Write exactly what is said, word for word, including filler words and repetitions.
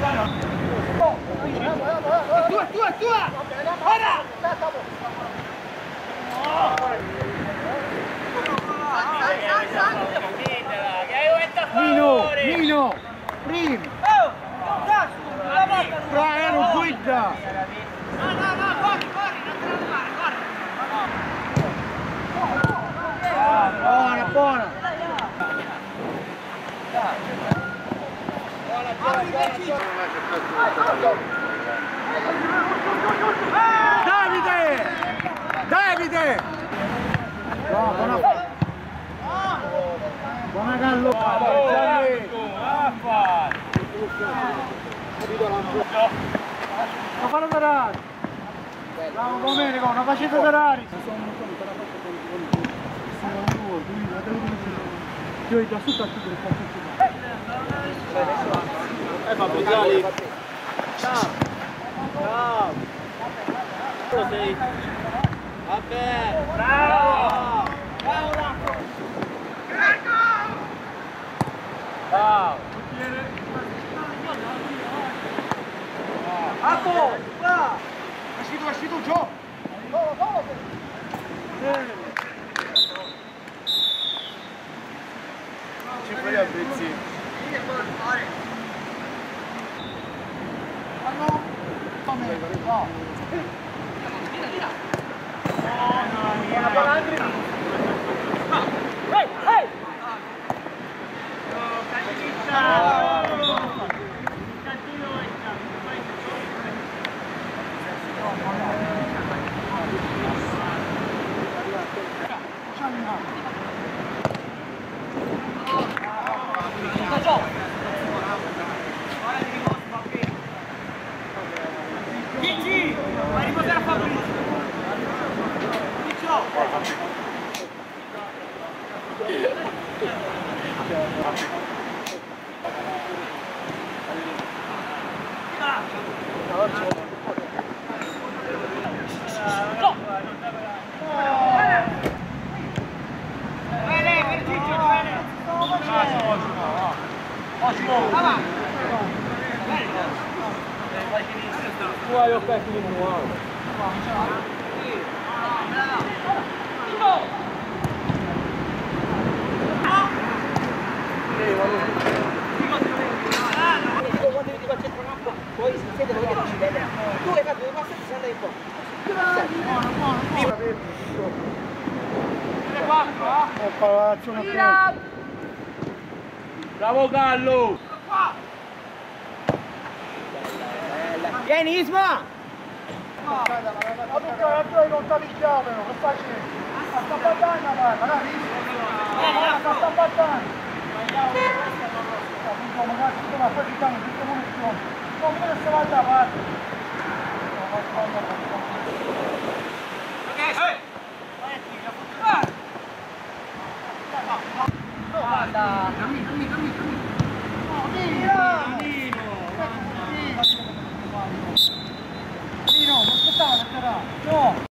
È tua, è tua, è tua! Ora! Nino, Nino, Prim! Dai, non guida! No, no, no, corri, corri, non te lo fare, corri! Buona, buona! Davide! Davide! No, buona! Buona Gallo! Non farlo tarare! Bravo Domenico, non facete tarare! Io da sotto a chiudere il calcio. Eh vabbè, dai! Ciao! Ciao! Sei! Vabbè! Bravo! Bravo Raffa! Ciao! Atto! Esci tu, esci tu, Gio! Solo, solo! Ci fai a pezzi! Ma no! Come? No! Buona Palandri! Ehi! Ehi! Gigi! Vai a riposare a Fabrizio! Ciccio! Vai lei, per Ciccio, vai lei! Tu hai offerto di nuovo. Quando vedi quel centro campo, poi si siede perché non ci vede. Tu hai fatto due passi e ti sei andato in po'. Buono, buono, buono! Bravo Gallo! Vieni Isma! Ma tu hai contato il chiave, che facile? Sta battaglia, guarda, dai! Sta battaglia! Magari si trova poi diciamo tutte munizioni. Non mi deve stare da parte. Ok, Guarda! Cammino, cammino, cammino! No, Nino! Nino, non aspettava per terra! No!